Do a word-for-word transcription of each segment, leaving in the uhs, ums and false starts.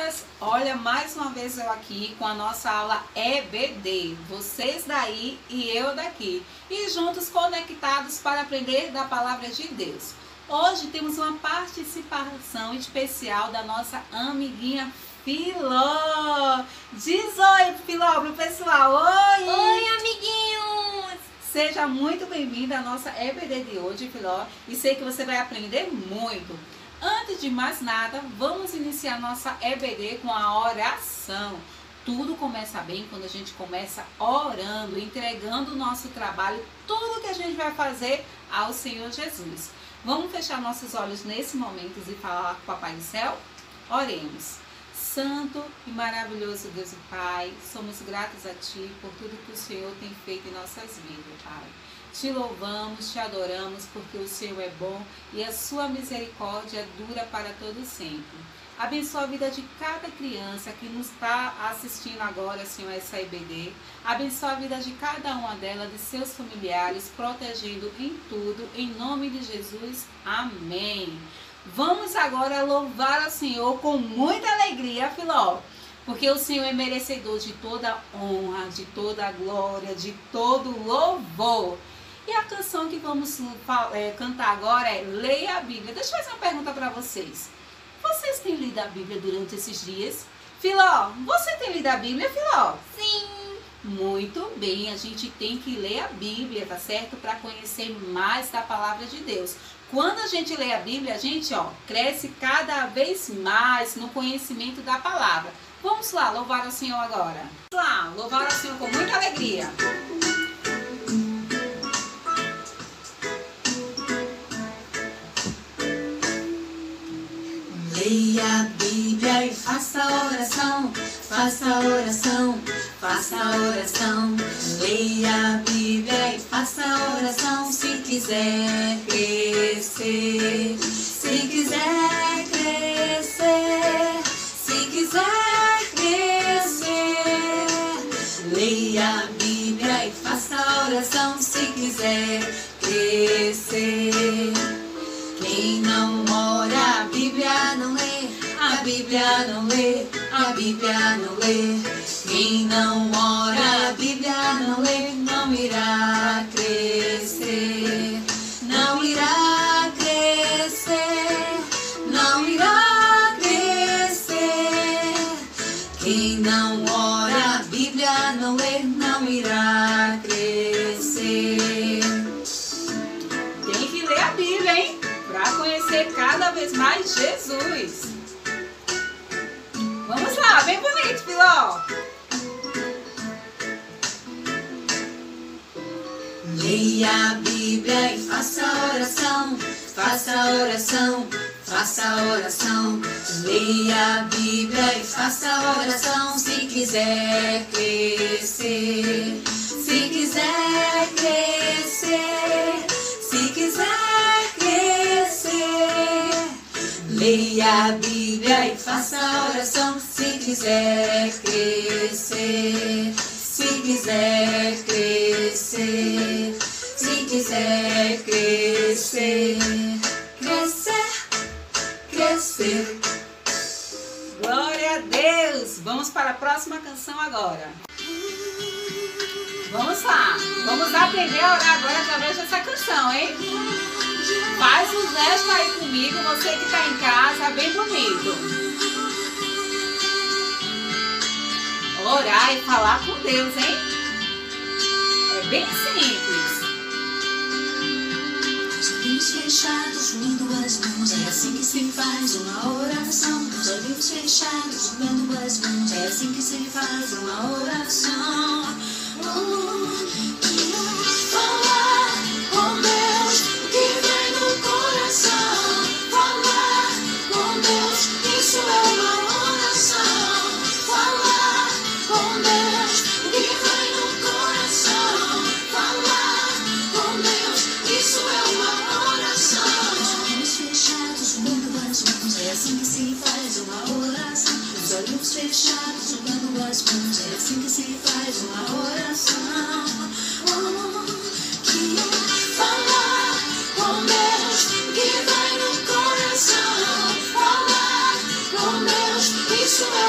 crianças, olha mais uma vez eu aqui com a nossa aula E B D, vocês daí e eu daqui, e juntos conectados para aprender da palavra de Deus. Hoje temos uma participação especial da nossa amiguinha Filó. Diz oi, Filó, pro pessoal. Oi! Oi, amiguinhos! Seja muito bem-vinda à nossa E B D de hoje, Filó, e sei que você vai aprender muito. Antes de mais nada, vamos iniciar nossa E B D com a oração. Tudo começa bem quando a gente começa orando, entregando o nosso trabalho, tudo que a gente vai fazer ao Senhor Jesus. Vamos fechar nossos olhos nesse momento e falar com o Papai do Céu? Oremos. Santo e maravilhoso Deus e Pai, somos gratos a Ti por tudo que o Senhor tem feito em nossas vidas, Pai. Te louvamos, te adoramos, porque o Senhor é bom e a sua misericórdia dura para todo sempre. Abençoa a vida de cada criança que nos está assistindo agora, Senhor, essa E B D. Abençoa a vida de cada uma delas, de seus familiares, protegendo em tudo, em nome de Jesus. Amém. Vamos agora louvar ao Senhor com muita alegria, Filó, porque o Senhor é merecedor de toda honra, de toda glória, de todo louvor. E a canção que vamos é, cantar agora é Leia a Bíblia. Deixa eu fazer uma pergunta para vocês. Vocês têm lido a Bíblia durante esses dias? Filó, você tem lido a Bíblia, Filó? Sim! Muito bem, a gente tem que ler a Bíblia, tá certo? Para conhecer mais da palavra de Deus. Quando a gente lê a Bíblia, a gente ó, cresce cada vez mais no conhecimento da palavra. Vamos lá, louvar ao Senhor agora. Vamos lá, louvar ao Senhor com muita alegria. Leia a Bíblia e faça oração, faça oração, faça oração. Leia a Bíblia e faça oração se quiser crescer, se quiser crescer, se quiser crescer. Leia a Bíblia e faça oração se quiser crescer. Quem não ora, a Bíblia não lê, a Bíblia não lê, a Bíblia não lê. Quem não ora, a Bíblia não lê, não irá crescer, não irá crescer, não irá crescer. Quem não ora, a Bíblia não lê, não irá crescer. Tem que ler a Bíblia, hein? Para conhecer cada vez mais Jesus. Vamos lá, bem bonito, Filó. Leia a Bíblia e faça oração, faça oração, faça oração. Leia a Bíblia e faça oração se quiser crescer, se quiser crescer, se quiser crescer. Leia a Bíblia e faça oração se quiser crescer, se quiser crescer, se quiser crescer, crescer, crescer. Glória a Deus! Vamos para a próxima canção agora. Vamos lá! Vamos aprender a orar agora através dessa canção, hein? Faz um gesto aí comigo, você que está em casa, bem bonito. Orar e falar com Deus, hein? É bem simples. Os olhos fechados, unindo as mãos, é assim que se faz uma oração. Os olhos fechados, unindo as mãos, é assim que se faz uma oração. Oh, falar com Deus, o que vem no coração. Falar com Deus, isso é uma oração. Falar com Deus, o que vem no coração. Falar com Deus, isso é uma oração. Os olhos fechados, unindo as mãos, é assim que se faz uma oração. Os olhos fechados, unindo as mãos, é assim que se faz uma oração. Oh, que é falar com Deus, o que vai no coração. Falar com Deus, isso é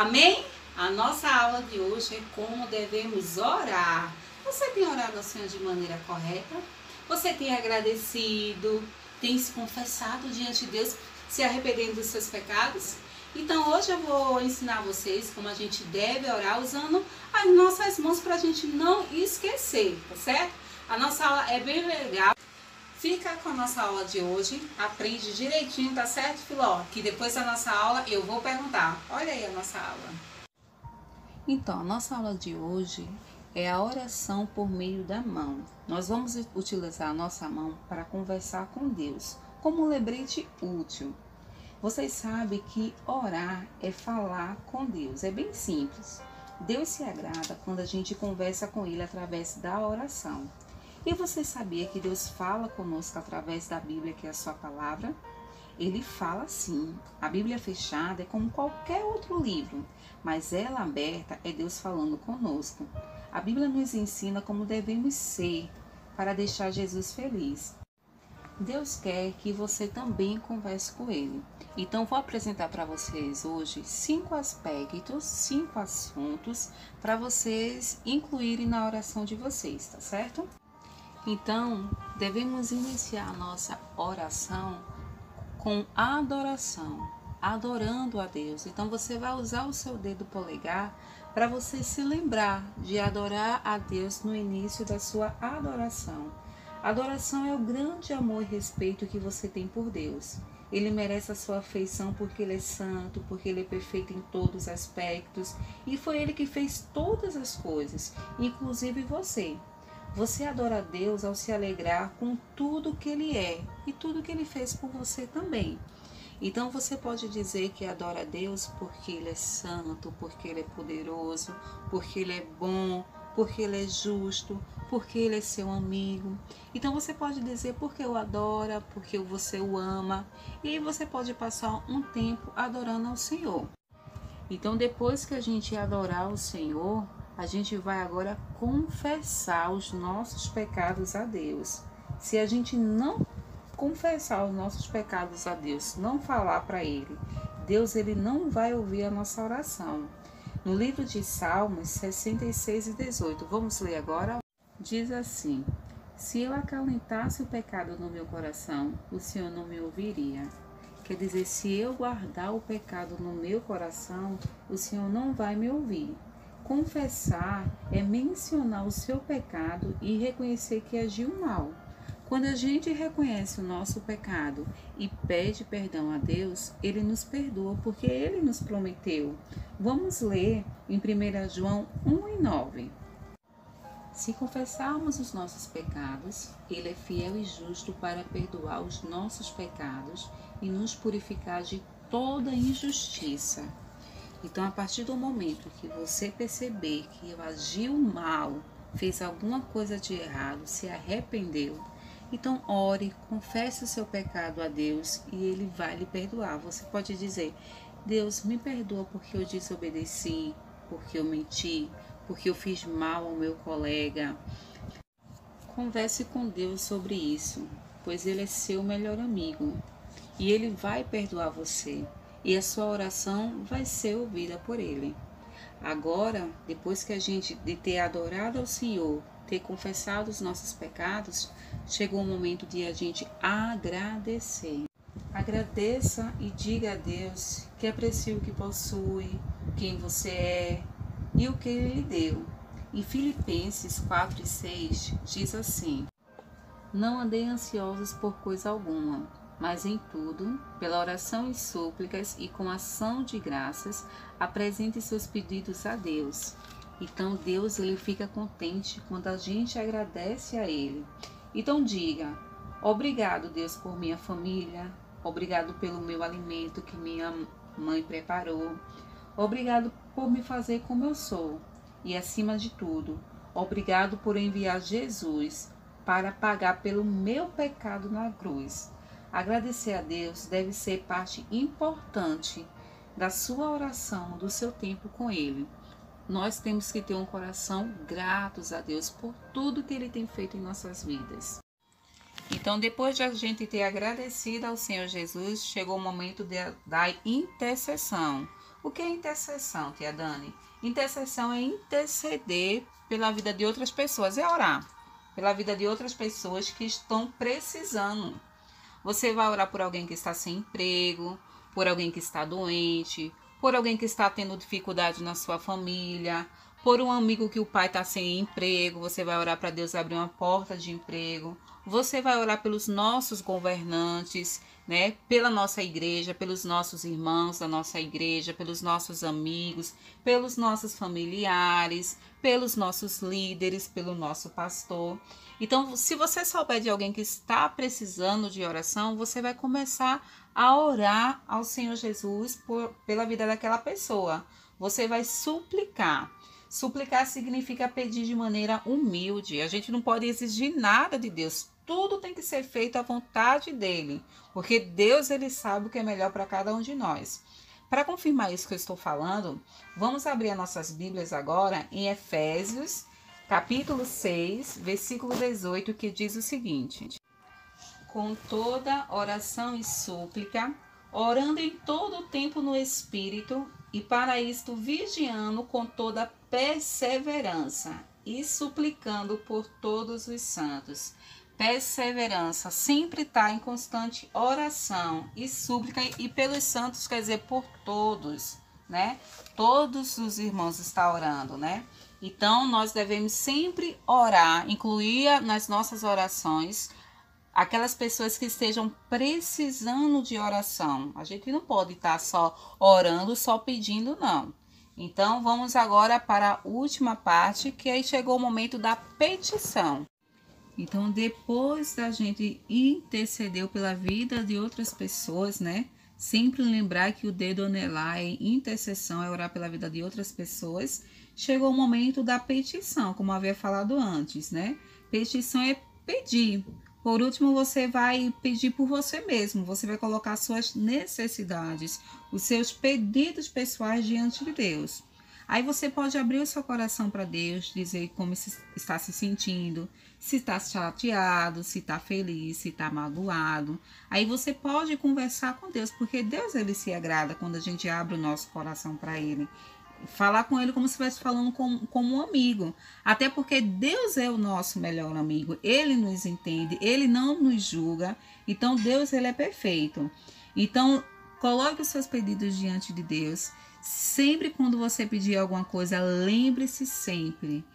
Amém? A nossa aula de hoje é como devemos orar. Você tem orado ao Senhor de maneira correta? Você tem agradecido? Tem se confessado diante de Deus, se arrependendo dos seus pecados? Então hoje eu vou ensinar vocês como a gente deve orar usando as nossas mãos para a gente não esquecer, tá certo? A nossa aula é bem legal. Fica com a nossa aula de hoje, aprende direitinho, tá certo, Filó? Que depois da nossa aula eu vou perguntar. Olha aí a nossa aula. Então, a nossa aula de hoje é a oração por meio da mão. Nós vamos utilizar a nossa mão para conversar com Deus, como um lembrete útil. Vocês sabem que orar é falar com Deus, é bem simples. Deus se agrada quando a gente conversa com Ele através da oração. E você sabia que Deus fala conosco através da Bíblia, que é a sua palavra? Ele fala sim. A Bíblia fechada é como qualquer outro livro, mas ela aberta é Deus falando conosco. A Bíblia nos ensina como devemos ser para deixar Jesus feliz. Deus quer que você também converse com Ele. Então, vou apresentar para vocês hoje cinco aspectos, cinco assuntos para vocês incluírem na oração de vocês, tá certo? Então, devemos iniciar a nossa oração com adoração, adorando a Deus. Então, você vai usar o seu dedo polegar para você se lembrar de adorar a Deus no início da sua adoração. Adoração é o grande amor e respeito que você tem por Deus. Ele merece a sua afeição porque Ele é santo, porque Ele é perfeito em todos os aspectos e foi Ele que fez todas as coisas, inclusive você. Você adora a Deus ao se alegrar com tudo que Ele é e tudo que Ele fez por você também. Então você pode dizer que adora a Deus porque Ele é santo, porque Ele é poderoso, porque Ele é bom, porque Ele é justo, porque Ele é seu amigo. Então você pode dizer porque o adora, porque você o ama. E você pode passar um tempo adorando ao Senhor. Então depois que a gente adorar o Senhor, a gente vai agora confessar os nossos pecados a Deus. Se a gente não confessar os nossos pecados a Deus, não falar para Ele, Deus ele não vai ouvir a nossa oração. No livro de Salmos sessenta e seis e dezoito, vamos ler agora? Diz assim: se eu acalentasse o pecado no meu coração, o Senhor não me ouviria. Quer dizer, se eu guardar o pecado no meu coração, o Senhor não vai me ouvir. Confessar é mencionar o seu pecado e reconhecer que agiu mal. Quando a gente reconhece o nosso pecado e pede perdão a Deus, Ele nos perdoa porque Ele nos prometeu. Vamos ler em primeira João um e nove. Se confessarmos os nossos pecados, Ele é fiel e justo para perdoar os nossos pecados e nos purificar de toda injustiça. Então, a partir do momento que você perceber que agiu mal, fez alguma coisa de errado, se arrependeu, então ore, confesse o seu pecado a Deus e Ele vai lhe perdoar. Você pode dizer: Deus, me perdoa porque eu desobedeci, porque eu menti, porque eu fiz mal ao meu colega. Converse com Deus sobre isso, pois Ele é seu melhor amigo e Ele vai perdoar você. E a sua oração vai ser ouvida por Ele. Agora, depois que a gente de ter adorado ao Senhor, ter confessado os nossos pecados, chegou o momento de a gente agradecer. Agradeça e diga a Deus que aprecia o que possui, quem você é e o que Ele lhe deu. Em Filipenses quatro e seis diz assim: não andei ansiosos por coisa alguma, mas em tudo, pela oração e súplicas e com ação de graças, apresente seus pedidos a Deus. Então Deus ele fica contente quando a gente agradece a Ele. Então diga: obrigado, Deus, por minha família, obrigado pelo meu alimento que minha mãe preparou, obrigado por me fazer como eu sou e, acima de tudo, obrigado por enviar Jesus para pagar pelo meu pecado na cruz. Agradecer a Deus deve ser parte importante da sua oração, do seu tempo com Ele. Nós temos que ter um coração gratos a Deus por tudo que Ele tem feito em nossas vidas. Então, depois de a gente ter agradecido ao Senhor Jesus, chegou o momento de, da intercessão. O que é intercessão, tia Dani? Intercessão é interceder pela vida de outras pessoas, é orar pela vida de outras pessoas que estão precisando. Você vai orar por alguém que está sem emprego, por alguém que está doente, por alguém que está tendo dificuldade na sua família, por um amigo que o pai está sem emprego. Você vai orar para Deus abrir uma porta de emprego. Você vai orar pelos nossos governantes, né? Pela nossa igreja, pelos nossos irmãos da nossa igreja, pelos nossos amigos, pelos nossos familiares, pelos nossos líderes, pelo nosso pastor. Então, se você souber de alguém que está precisando de oração, você vai começar a orar ao Senhor Jesus por, pela vida daquela pessoa. Você vai suplicar. Suplicar significa pedir de maneira humilde. A gente não pode exigir nada de Deus. Tudo tem que ser feito à vontade dele, porque Deus, ele sabe o que é melhor para cada um de nós. Para confirmar isso que eu estou falando, vamos abrir as nossas Bíblias agora em Efésios, capítulo seis, versículo dezoito, que diz o seguinte: com toda oração e súplica, orando em todo o tempo no Espírito, e para isto vigiando com toda perseverança e suplicando por todos os santos. Perseverança, sempre está em constante oração e súplica, e pelos santos quer dizer por todos, né? Todos os irmãos estão orando, né? Então, nós devemos sempre orar, incluir nas nossas orações aquelas pessoas que estejam precisando de oração. A gente não pode estar só orando, só pedindo, não. Então, vamos agora para a última parte, que aí chegou o momento da petição. Então, depois da gente interceder pela vida de outras pessoas, né? Sempre lembrar que o dedo anelar é intercessão, é orar pela vida de outras pessoas. Chegou o momento da petição, como eu havia falado antes, né? Petição é pedir. Por último, você vai pedir por você mesmo. Você vai colocar suas necessidades, os seus pedidos pessoais diante de Deus. Aí você pode abrir o seu coração para Deus, dizer como está se sentindo, se está chateado, se está feliz, se está magoado. Aí você pode conversar com Deus, porque Deus, ele se agrada quando a gente abre o nosso coração para ele. Falar com ele como se estivesse falando com, como um amigo. Até porque Deus é o nosso melhor amigo. Ele nos entende, ele não nos julga. Então Deus, ele é perfeito. Então coloque os seus pedidos diante de Deus. Sempre quando você pedir alguma coisa, lembre-se sempre.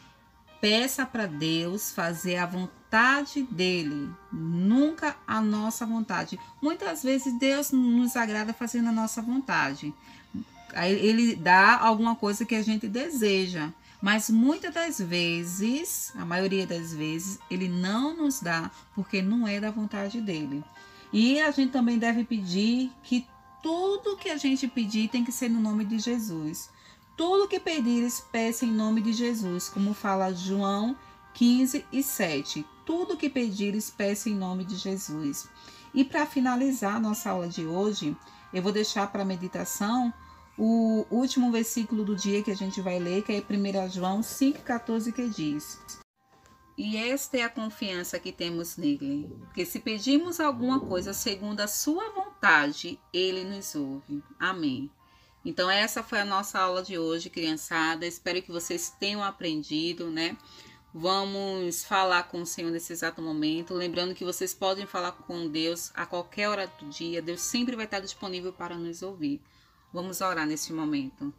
Peça para Deus fazer a vontade dele, nunca a nossa vontade. Muitas vezes Deus nos agrada fazendo a nossa vontade. Aí ele dá alguma coisa que a gente deseja, mas muitas das vezes, a maioria das vezes, ele não nos dá porque não é da vontade dele. E a gente também deve pedir que tudo que a gente pedir tem que ser no nome de Jesus. Tudo que pedires, peça em nome de Jesus, como fala João quinze e sete. Tudo que pedires, peça em nome de Jesus. E para finalizar a nossa aula de hoje, eu vou deixar para meditação o último versículo do dia que a gente vai ler, que é primeiro João cinco, quatorze, que diz: e esta é a confiança que temos nele, que se pedirmos alguma coisa segundo a sua vontade, ele nos ouve. Amém. Então essa foi a nossa aula de hoje, criançada. Espero que vocês tenham aprendido, né? Vamos falar com o Senhor nesse exato momento. Lembrando que vocês podem falar com Deus a qualquer hora do dia. Deus sempre vai estar disponível para nos ouvir. Vamos orar nesse momento.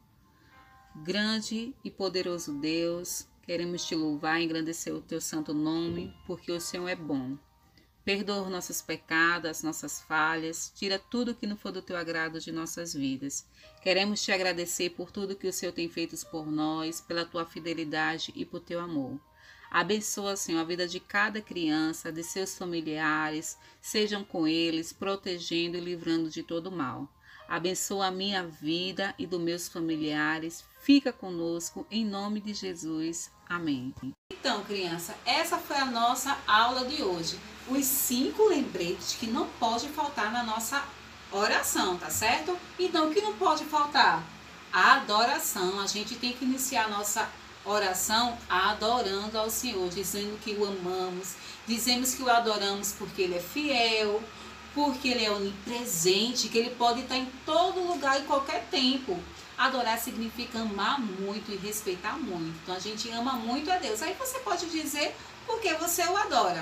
Grande e poderoso Deus, queremos te louvar e engrandecer o teu santo nome, porque o Senhor é bom. Perdoa os nossos pecados, as nossas falhas, tira tudo que não for do teu agrado de nossas vidas. Queremos te agradecer por tudo que o Senhor tem feito por nós, pela tua fidelidade e por teu amor. Abençoa, Senhor, a vida de cada criança, de seus familiares, sejam com eles, protegendo e livrando de todo mal. Abençoa a minha vida e dos meus familiares. Fica conosco, em nome de Jesus. Amém. Então, criança, essa foi a nossa aula de hoje. Os cinco lembretes que não pode faltar na nossa oração, tá certo? Então, o que não pode faltar? A adoração. A gente tem que iniciar a nossa oração adorando ao Senhor, dizendo que o amamos, dizemos que o adoramos porque Ele é fiel, porque Ele é onipresente, que Ele pode estar em todo lugar, em qualquer tempo. Adorar significa amar muito e respeitar muito. Então a gente ama muito a Deus. Aí você pode dizer por que você o adora.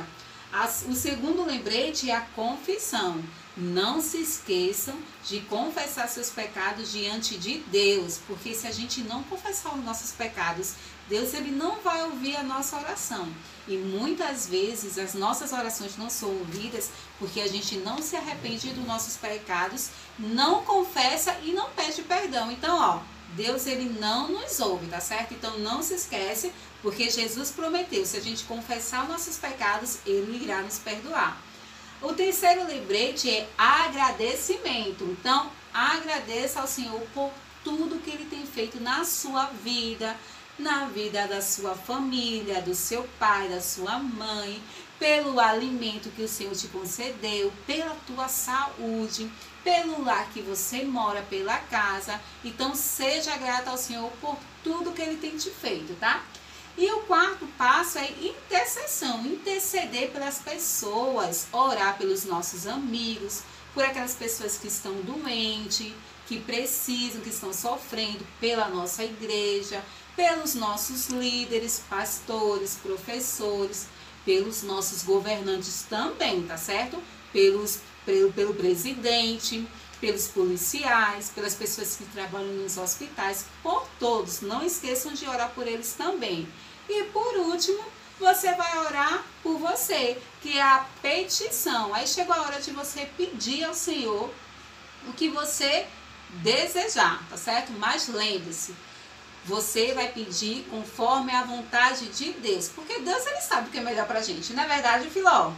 O segundo lembrete é a confissão. Não se esqueçam de confessar seus pecados diante de Deus, porque se a gente não confessar os nossos pecados, Deus ele não vai ouvir a nossa oração. E muitas vezes as nossas orações não são ouvidas porque a gente não se arrepende dos nossos pecados, não confessa e não pede perdão. Então, ó, Deus ele não nos ouve, tá certo? Então não se esquece, porque Jesus prometeu, se a gente confessar os nossos pecados, Ele irá nos perdoar. O terceiro lembrete é agradecimento. Então, agradeça ao Senhor por tudo que Ele tem feito na sua vida, na vida da sua família, do seu pai, da sua mãe, pelo alimento que o Senhor te concedeu, pela tua saúde, pelo lar que você mora, pela casa. Então, seja grato ao Senhor por tudo que Ele tem te feito, tá? E o quarto passo é intercessão, interceder pelas pessoas, orar pelos nossos amigos, por aquelas pessoas que estão doentes, que precisam, que estão sofrendo, pela nossa igreja, pelos nossos líderes, pastores, professores, pelos nossos governantes também, tá certo? Pelos, pelo, pelo presidente, pelos policiais, pelas pessoas que trabalham nos hospitais, por todos. Não esqueçam de orar por eles também. E por último, você vai orar por você, que é a petição. Aí chegou a hora de você pedir ao Senhor o que você desejar, tá certo? Mas lembre-se, você vai pedir conforme a vontade de Deus, porque Deus ele sabe o que é melhor pra gente, não é verdade, Filó?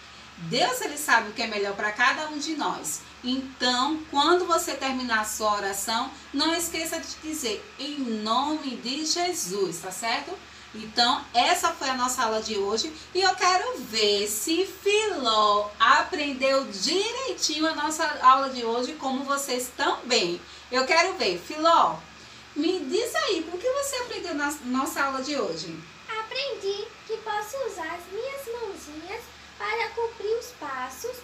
Deus ele sabe o que é melhor para cada um de nós. Então, quando você terminar a sua oração, não esqueça de dizer em nome de Jesus, tá certo? Então, essa foi a nossa aula de hoje e eu quero ver se Filó aprendeu direitinho a nossa aula de hoje, como vocês também. Eu quero ver. Filó, me diz aí, o que você aprendeu na nossa aula de hoje? Aprendi que posso usar as minhas mãozinhas para cumprir os passos.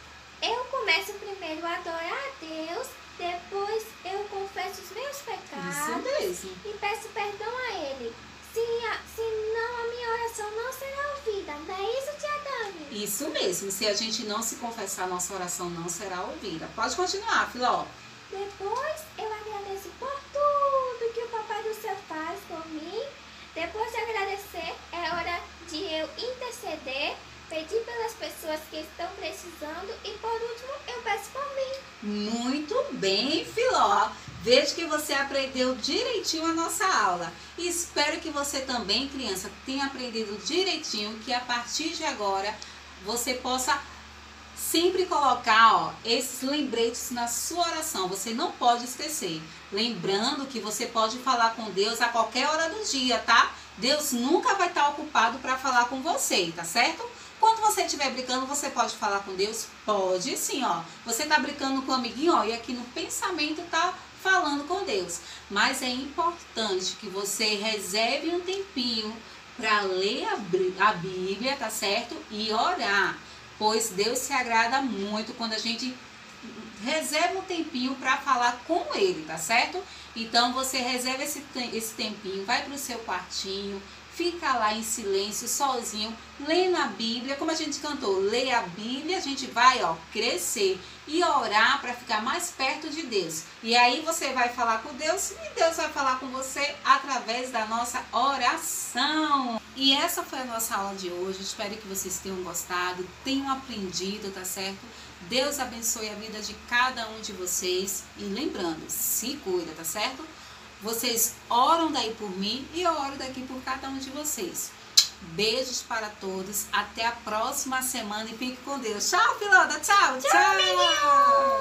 Eu começo primeiro a adorar a Deus, depois eu confesso os meus pecados. Isso mesmo. E peço perdão a Ele. Se, a, senão a minha oração não será ouvida. Não é isso, tia Dani? Isso mesmo. Se a gente não se confessar, nossa oração não será ouvida. Pode continuar, Filó. Depois eu agradeço por tudo que o Papai do Céu faz por mim. Depois de agradecer, é hora de eu interceder, pedir pelas pessoas que estão precisando e por último eu peço por mim. Muito bem, Filó. Vejo que você aprendeu direitinho a nossa aula. E espero que você também, criança, tenha aprendido direitinho, que a partir de agora você possa sempre colocar ó, esses lembretes na sua oração. Você não pode esquecer. Lembrando que você pode falar com Deus a qualquer hora do dia, tá? Deus nunca vai estar ocupado para falar com você, tá certo? Quando você estiver brincando, você pode falar com Deus? Pode sim, ó. Você tá brincando com o amiguinho, ó, e aqui no pensamento tá falando com Deus. Mas é importante que você reserve um tempinho para ler a, a Bíblia, tá certo? E orar, pois Deus se agrada muito quando a gente reserva um tempinho para falar com Ele, tá certo? Então você reserva esse, esse tempinho, vai para o seu quartinho, fica lá em silêncio, sozinho, lendo a Bíblia, como a gente cantou, lê a Bíblia, a gente vai, ó, crescer e orar para ficar mais perto de Deus. E aí você vai falar com Deus e Deus vai falar com você através da nossa oração. E essa foi a nossa aula de hoje, espero que vocês tenham gostado, tenham aprendido, tá certo? Deus abençoe a vida de cada um de vocês e lembrando, se cuida, tá certo? Vocês oram daí por mim e eu oro daqui por cada um de vocês. Beijos para todos. Até a próxima semana e fique com Deus. Tchau, Filó. Tchau, tchau. Tchau, menino.